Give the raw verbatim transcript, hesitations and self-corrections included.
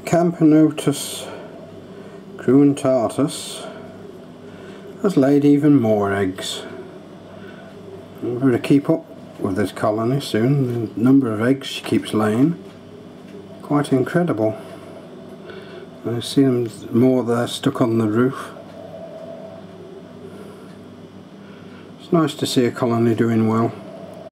Camponotus Cruentatus has laid even more eggs. We're going to keep up with this colony soon. The number of eggs she keeps laying, quite incredible. I see them more there stuck on the roof. It's nice to see a colony doing well.